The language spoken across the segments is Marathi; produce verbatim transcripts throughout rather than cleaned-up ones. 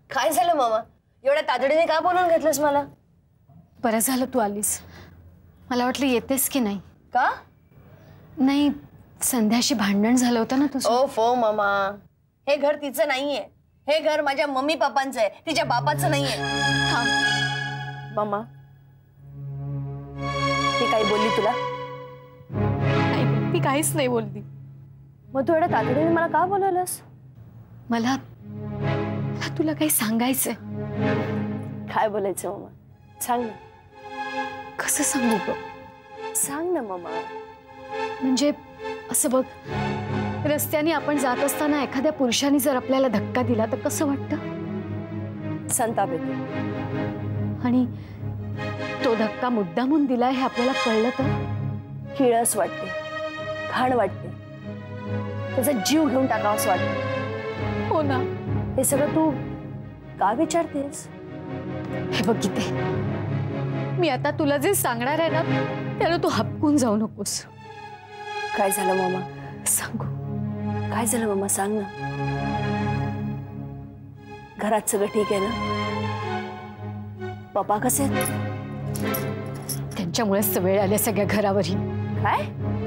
काय झालं मामा? एवढ्या तातडीने का बोलून घेतलंस मला? बरं झालं तू आलीस. मला वाटलं येतेस की नाही. का? नाही, संध्याशी भांडण झालं होतं ना तुझं. ओ फो मामा, हे घर तिचं नाहीये. हे घर माझ्या मम्मी पप्पांचं आहे, तिच्या बापाचं नाहीये. मामा, ती काही बोलली तुला? नाही, ती काहीच नाही बोलली. मग तू एवढ्या तातडीने मला का बोलवलंस? मला तुला काही सांगायचंय. काय बोलायचं मामा? सांग ना. कसं सांगू ग? सांग ना मामा. म्हणजे असं बघ, रस्त्याने आपण जात असताना एखाद्या पुरुषाने जर आपल्याला धक्का दिला तर कसं वाटतं? संताप येतो. आणि तो धक्का मुद्दामून दिलाय हे आपल्याला कळलं तर किळस वाटते, घाण वाटते, त्याचा जीव घेऊन टाकावंसं वाटतं. हो ना. हे सगळं तू का विचारतेस? हे बघ गीते, मी आता तुला जे सांगणार आहे ना त्याला तू हपकून जाऊ नकोस. काय झालं मामा? सांगू. काय झालं मामा? सांग ना. घरात सगळं ठीक आहे ना? पप्पा कसे आहेत? त्यांच्यामुळेच वेळ आले सगळ्या घरावरही. काय?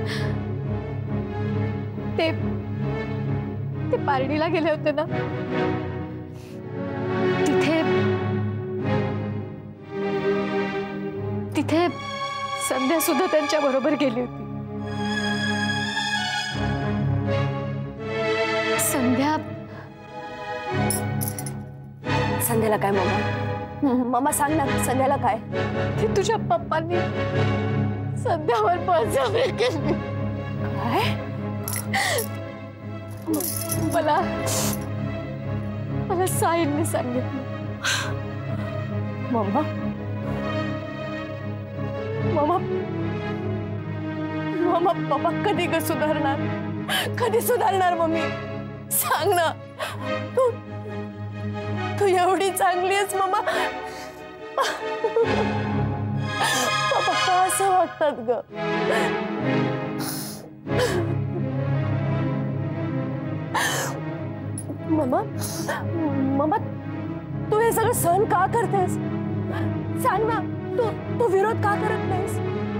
ते ते पार्टीला गेले होते ना, तिथे तिथे संध्या सुद्धा त्यांच्या बरोबर गेली होती. संध्या संध्याला काय मामा? मामा सांग ना, संध्याला काय? ते तुझ्या पप्पांनी संध्यावर बळजबरी केली. काय? मला मला साहिलने सांगितलं. मम्मा मम्मा मम्मा पप्पा कधी ग सुधारणार? कधी सुधारणार मम्मी? सांग ना. तू तू एवढी चांगली आहेस मम्मा. पप्पा का असं वागतात ग? मम्मा मम्मा तू हे सगळं सहन का करतेस? सांग ना. तू तू विरोध का करत नाहीस?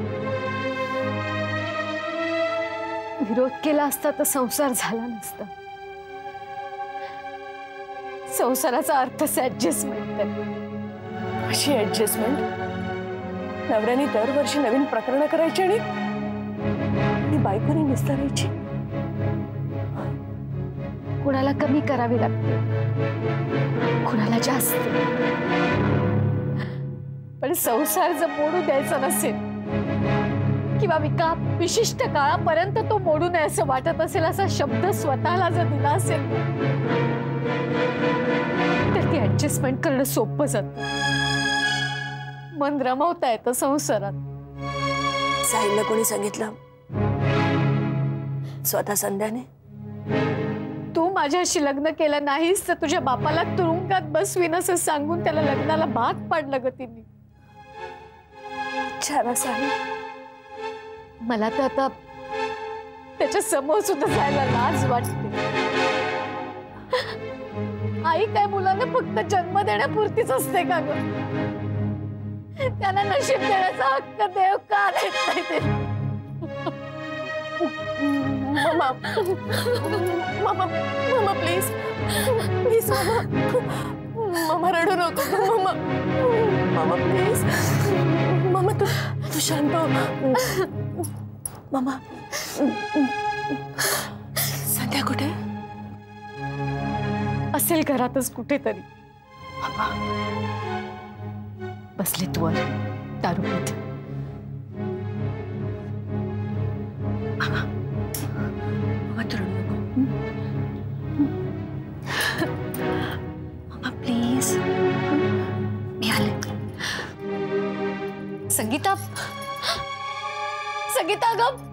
विरोध केला असता तर संसार झाला नसता. संसाराचा अर्थच ऍडजस्टमेंट आहे. अशी ऍडजस्टमेंट? नवऱ्याने दरवर्षी नवीन प्रकरण करायची आणि आणि बायकोने निस्तारायची. कुणाला कमी करावी लागते, कुणाला जास्त. पण संसार जर मोडू द्यायचा नसेल किंवा विका विशिष्ट काळापर्यंत तो मोडू नये असं वाटत असेल असा शब्द स्वतःला जर दिला असेल तर ती ऍडजस्टमेंट करणं सोपं जातं. मन रमवता येतं संसारात. साहिलला कोणी सांगितलं? स्वतः संध्याने? तू माझ्याशी लग्न केलं नाहीस तर तुझ्या बापाला तुरुंगात बसवीन असं सांगून त्याला लग्नाला भाग पाडलं ग तिने. छान साहिल. मला तर आता त्याच्या समोर सुद्धा जायला लाज वाटते. आई काय मुलांना फक्त जन्म देण्यापुरतीच असते का ग? त्यांना नशीब देण्याचा हक्क देव का देत नाही ते? मामा मामा मामा प्लीज प्लीज मामा मामा रडू नको. मामा मामा प्लीज. मामा तू तू शांत हो. मामा संध्या कुठे? असेल घरातच कुठेतरी. मामा बसले तू दारू पीत. मामा मामा तू रडू नको. मामा प्लीज. मी आले. संगीता संगीता ग